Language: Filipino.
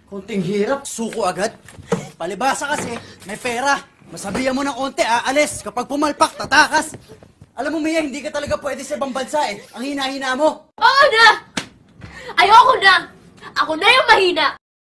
Konting hirap, suko agad. Palibasa kasi, may pera. Masabihan mo ng konti, aalis. Kapag pumalpak, tatakas. Alam mo, Mia, hindi ka talaga pwede sa ibang bansa eh. Ang hina-hina mo. Oo na! Ayoko na! Ako na yung mahina!